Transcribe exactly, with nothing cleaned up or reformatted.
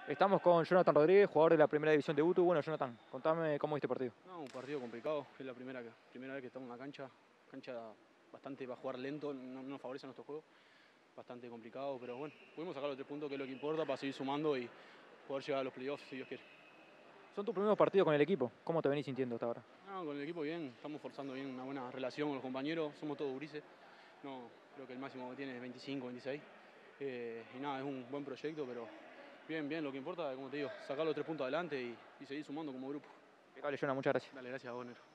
Estamos con Jonathan Rodríguez, jugador de la primera división de U T U. Bueno, Jonathan, contame cómo viste el partido. No, un partido complicado, es la primera, primera vez que estamos en una cancha, cancha bastante para jugar lento, no, no nos favorece nuestro juego, bastante complicado, pero bueno, pudimos sacar los tres puntos que es lo que importa para seguir sumando y poder llegar a los playoffs si Dios quiere. Son tus primeros partidos con el equipo, ¿cómo te venís sintiendo hasta ahora? No, con el equipo bien, estamos forzando bien una buena relación con los compañeros, somos todos gurises, no, creo que el máximo que tiene es veinticinco, veintiséis, eh, y nada, es un buen proyecto, pero bien, bien, lo que importa, como te digo, sacar los tres puntos adelante y, y seguir sumando como grupo. Vale, Jonathan, muchas gracias. Dale, gracias a vos, Nero.